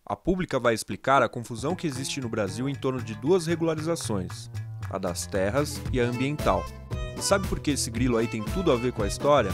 A pública vai explicar a confusão que existe no Brasil em torno de duas regularizações, a das terras e a ambiental. E sabe por que esse grilo aí tem tudo a ver com a história?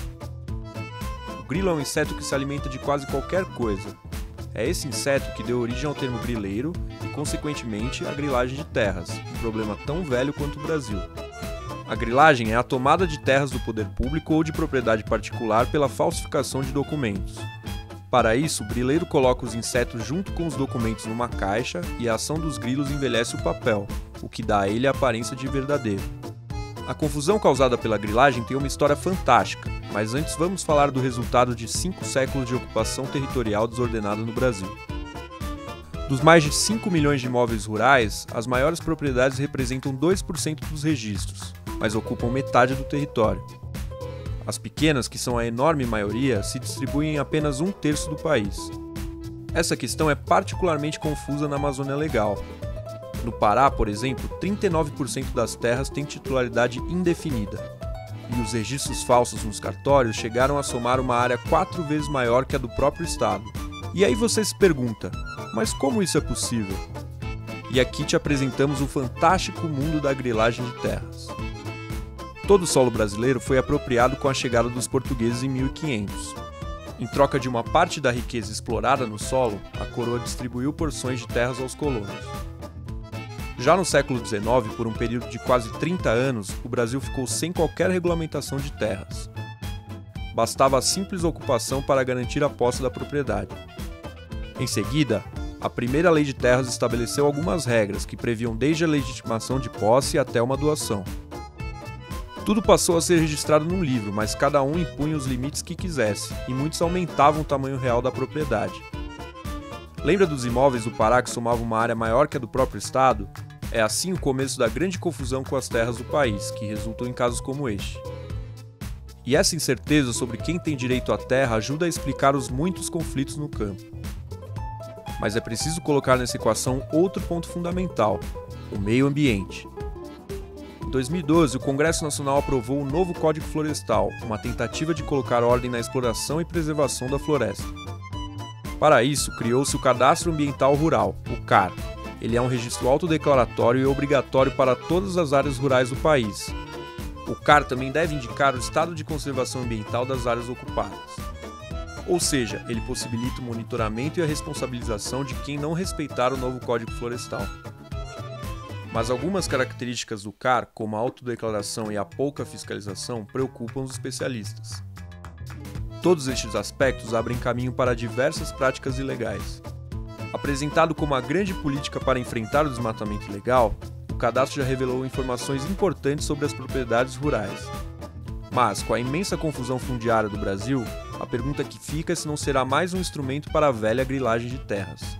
O grilo é um inseto que se alimenta de quase qualquer coisa. É esse inseto que deu origem ao termo grileiro e, consequentemente, a grilagem de terras, um problema tão velho quanto o Brasil. A grilagem é a tomada de terras do poder público ou de propriedade particular pela falsificação de documentos. Para isso, o grileiro coloca os insetos junto com os documentos numa caixa e a ação dos grilos envelhece o papel, o que dá a ele a aparência de verdadeiro. A confusão causada pela grilagem tem uma história fantástica, mas antes vamos falar do resultado de 5 séculos de ocupação territorial desordenada no Brasil. Dos mais de 5 milhões de imóveis rurais, as maiores propriedades representam 2% dos registros, mas ocupam metade do território. As pequenas, que são a enorme maioria, se distribuem em apenas 1/3 do país. Essa questão é particularmente confusa na Amazônia Legal. No Pará, por exemplo, 39% das terras têm titularidade indefinida. E os registros falsos nos cartórios chegaram a somar uma área 4 vezes maior que a do próprio estado. E aí você se pergunta, mas como isso é possível? E aqui te apresentamos o fantástico mundo da grilagem de terras. Todo o solo brasileiro foi apropriado com a chegada dos portugueses em 1500. Em troca de uma parte da riqueza explorada no solo, a coroa distribuiu porções de terras aos colonos. Já no século XIX, por um período de quase 30 anos, o Brasil ficou sem qualquer regulamentação de terras. Bastava a simples ocupação para garantir a posse da propriedade. Em seguida, a primeira lei de terras estabeleceu algumas regras que previam desde a legitimação de posse até uma doação. Tudo passou a ser registrado num livro, mas cada um impunha os limites que quisesse, e muitos aumentavam o tamanho real da propriedade. Lembra dos imóveis do Pará que somavam uma área maior que a do próprio estado? É assim o começo da grande confusão com as terras do país, que resultou em casos como este. E essa incerteza sobre quem tem direito à terra ajuda a explicar os muitos conflitos no campo. Mas é preciso colocar nessa equação outro ponto fundamental: o meio ambiente. Em 2012, o Congresso Nacional aprovou o novo Código Florestal, uma tentativa de colocar ordem na exploração e preservação da floresta. Para isso, criou-se o Cadastro Ambiental Rural, o CAR. Ele é um registro autodeclaratório e obrigatório para todas as áreas rurais do país. O CAR também deve indicar o estado de conservação ambiental das áreas ocupadas. Ou seja, ele possibilita o monitoramento e a responsabilização de quem não respeitar o novo Código Florestal. Mas algumas características do CAR, como a autodeclaração e a pouca fiscalização, preocupam os especialistas. Todos estes aspectos abrem caminho para diversas práticas ilegais. Apresentado como a grande política para enfrentar o desmatamento ilegal, o cadastro já revelou informações importantes sobre as propriedades rurais. Mas, com a imensa confusão fundiária do Brasil, a pergunta que fica é se não será mais um instrumento para a velha grilagem de terras.